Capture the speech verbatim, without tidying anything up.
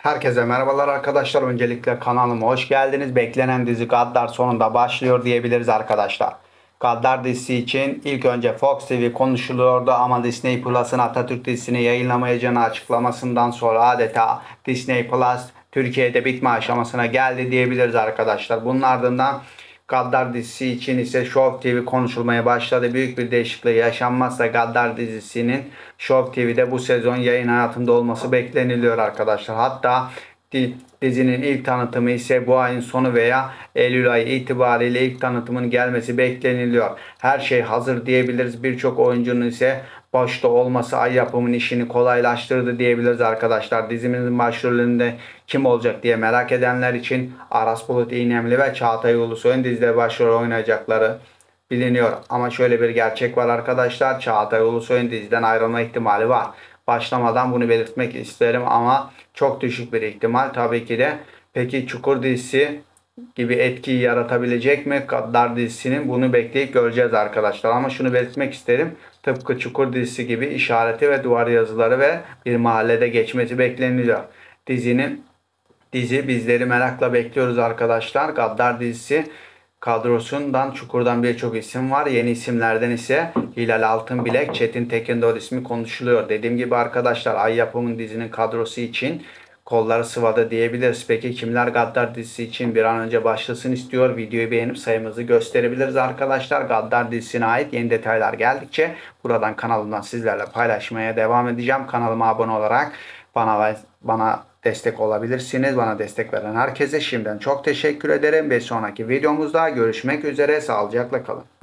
Herkese merhabalar arkadaşlar. Öncelikle kanalıma hoş geldiniz. Beklenen dizi Gaddar sonunda başlıyor diyebiliriz arkadaşlar. Gaddar dizisi için ilk önce Fox T V konuşuluyordu ama Disney Plus'ın Atatürk dizisini yayınlamayacağını açıklamasından sonra adeta Disney Plus Türkiye'de bitme aşamasına geldi diyebiliriz arkadaşlar. Bunun ardından Gaddar dizisi için ise Show T V konuşulmaya başladı. Büyük bir değişiklik yaşanmazsa Gaddar dizisinin Show T V'de bu sezon yayın hayatında olması bekleniliyor arkadaşlar. Hatta dizinin ilk tanıtımı ise bu ayın sonu veya Eylül ayı itibariyle ilk tanıtımın gelmesi bekleniliyor. Her şey hazır diyebiliriz. Birçok oyuncunun ise başta olması ay yapımın işini kolaylaştırdı diyebiliriz arkadaşlar. Dizimizin başrolünde kim olacak diye merak edenler için Aras Bulut İynemli ve Çağatay Ulusoy'un dizide başrol oynayacakları biliniyor. Ama şöyle bir gerçek var arkadaşlar. Çağatay Ulusoy'un diziden ayrılma ihtimali var. Başlamadan bunu belirtmek isterim ama çok düşük bir ihtimal tabii ki de. Peki Çukur dizisi gibi etkiyi yaratabilecek mi? Gaddar dizisinin bunu bekleyip göreceğiz arkadaşlar. Ama şunu belirtmek isterim. Tıpkı Çukur dizisi gibi işareti ve duvar yazıları ve bir mahallede geçmesi bekleniliyor. Dizinin dizi bizleri merakla bekliyoruz arkadaşlar. Gaddar dizisi kadrosundan Çukur'dan birçok isim var. Yeni isimlerden ise Hilal Altınbilek, Çetin Tekindor ismi konuşuluyor. Dediğim gibi arkadaşlar Ay Yapım'ın dizinin kadrosu için kolları sıvadı diyebiliriz. Peki kimler Gaddar dizisi için bir an önce başlasın istiyor? Videoyu beğenip sayımızı gösterebiliriz arkadaşlar. Gaddar dizisine ait yeni detaylar geldikçe buradan kanalımdan sizlerle paylaşmaya devam edeceğim. Kanalıma abone olarak bana bana destek olabilirsiniz. Bana destek veren herkese şimdiden çok teşekkür ederim ve sonraki videomuzda görüşmek üzere. Sağlıcakla kalın.